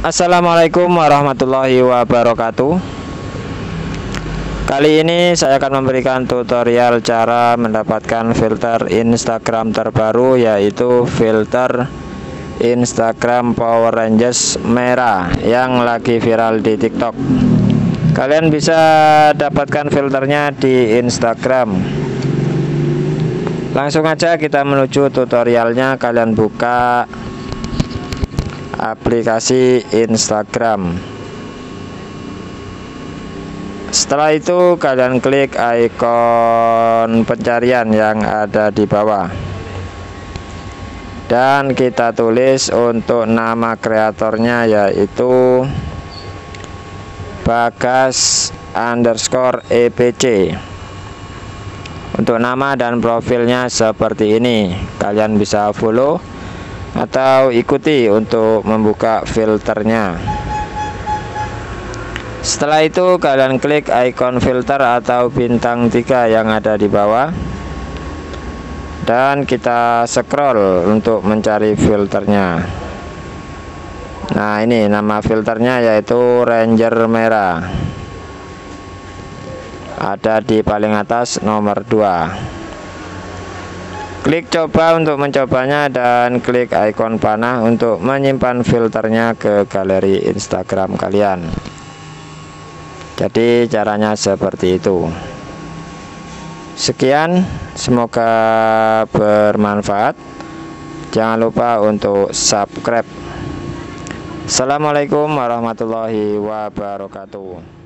Assalamualaikum warahmatullahi wabarakatuh. Kali ini saya akan memberikan tutorial cara mendapatkan filter Instagram terbaru, yaitu filter Instagram Power Rangers merah yang lagi viral di TikTok. Kalian bisa dapatkan filternya di Instagram. Langsung aja kita menuju tutorialnya. Kalian buka aplikasi Instagram. Setelah itu kalian klik ikon pencarian yang ada di bawah, dan kita tulis untuk nama kreatornya, yaitu Bagas_EPC. Untuk nama dan profilnya seperti ini. Kalian bisa follow atau ikuti untuk membuka filternya. Setelah itu kalian klik ikon filter atau bintang 3 yang ada di bawah, dan kita scroll untuk mencari filternya. Nah, ini nama filternya yaitu Ranger merah, ada di paling atas nomor 2. Klik coba untuk mencobanya, dan klik ikon panah untuk menyimpan filternya ke galeri Instagram kalian. Jadi caranya seperti itu. Sekian, semoga bermanfaat. Jangan lupa untuk subscribe. Assalamualaikum warahmatullahi wabarakatuh.